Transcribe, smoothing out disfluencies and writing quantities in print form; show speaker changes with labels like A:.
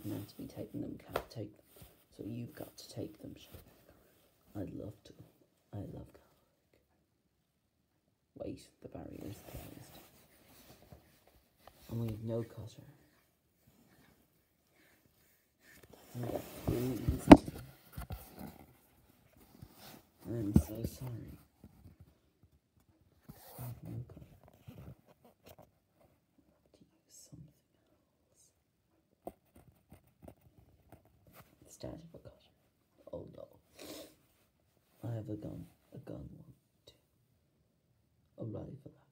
A: meant to be taking them can't take them. So you've got to take them, Shay. I'd love to. I love garlic. Wait, the barrier's closed. And we have no cutter. That's too easy. I'm so sorry. I have no cutter. I have to use something else. Instead of a cutter. Oh no. I have a gun. A gun one, too. A rifle.